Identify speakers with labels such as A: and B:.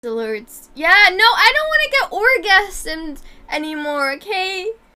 A: alerts. Yeah, no, I don't want to get orgasmed anymore, okay?